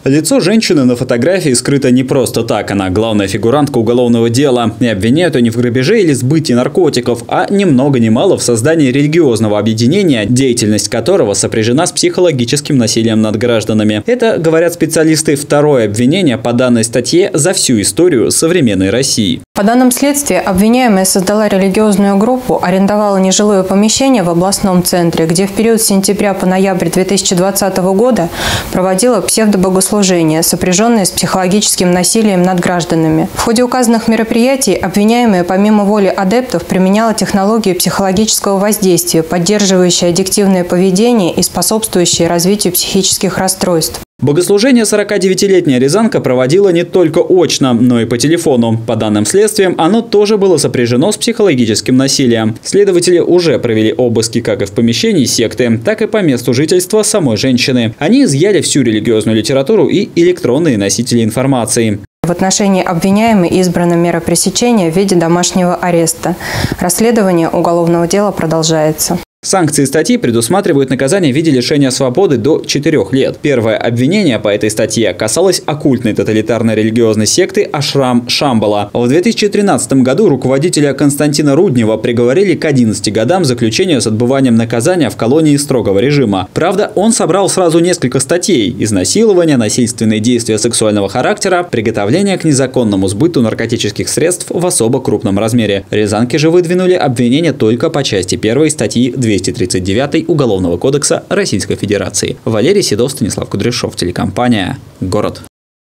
Лицо женщины на фотографии скрыто не просто так. Она главная фигурантка уголовного дела. И обвиняют ее не в грабеже или сбытии наркотиков, а ни много ни мало в создании религиозного объединения, деятельность которого сопряжена с психологическим насилием над гражданами. Это, говорят специалисты, второе обвинение по данной статье за всю историю современной России. По данным следствия, обвиняемая создала религиозную группу, арендовала нежилое помещение в областном центре, где в период с сентября по ноябрь 2020 года проводила псевдобогослужения, сопряженные с психологическим насилием над гражданами. В ходе указанных мероприятий обвиняемая помимо воли адептов применяла технологии психологического воздействия, поддерживающие аддиктивное поведение и способствующие развитию психических расстройств. Богослужение 49-летняя рязанка проводила не только очно, но и по телефону. По данным следствия, оно тоже было сопряжено с психологическим насилием. Следователи уже провели обыски как и в помещении секты, так и по месту жительства самой женщины. Они изъяли всю религиозную литературу и электронные носители информации. В отношении обвиняемой избрана мера пресечения в виде домашнего ареста. Расследование уголовного дела продолжается. Санкции статьи предусматривают наказание в виде лишения свободы до 4 лет. Первое обвинение по этой статье касалось оккультной тоталитарной религиозной секты Ашрам Шамбала. В 2013 году руководителя Константина Руднева приговорили к 11 годам заключения с отбыванием наказания в колонии строгого режима. Правда, он собрал сразу несколько статей: изнасилование, насильственные действия сексуального характера, приготовление к незаконному сбыту наркотических средств в особо крупном размере. Рязанки же выдвинули обвинение только по части 1 статьи 239 Уголовного кодекса Российской Федерации. Валерий Седов, Станислав Кудряшов, телекомпания «Город».